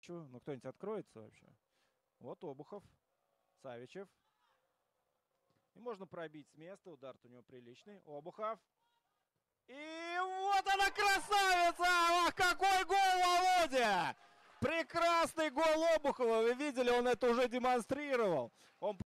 Савичеву. Ну, кто-нибудь откроется вообще? Вот Обухов. Савичев. И можно пробить с места. Удар у него приличный. Обухов. И вот она, красавица! Ах, какой гол, Володя! Прекрасный гол Обухова. Вы видели, он это уже демонстрировал. Он